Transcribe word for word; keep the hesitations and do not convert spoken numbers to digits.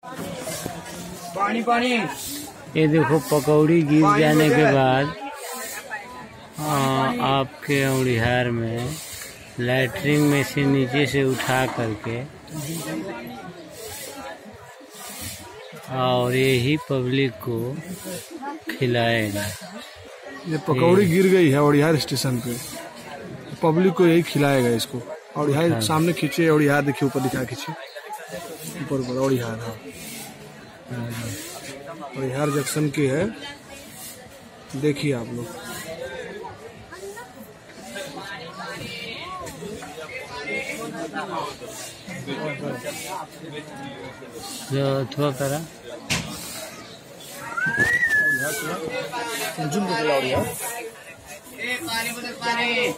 पानी पानी। ये देखो पकौड़ी गिर जाने के बाद आ, आपके उड़िहार में लैट्रिन में से नीचे से उठा करके और यही पब्लिक को खिलाएगा। ये पकौड़ी गिर गई है उड़िहार स्टेशन पे, पब्लिक को यही खिलाएगा इसको। और यहाँ सामने खींचे और यहाँ देखिए ऊपर दिखा खींचे ऊपर ऊपर और यहाँ हाँ और यहाँ जंक्शन की है, देखिए आप लोग। जो थोड़ा करा जुम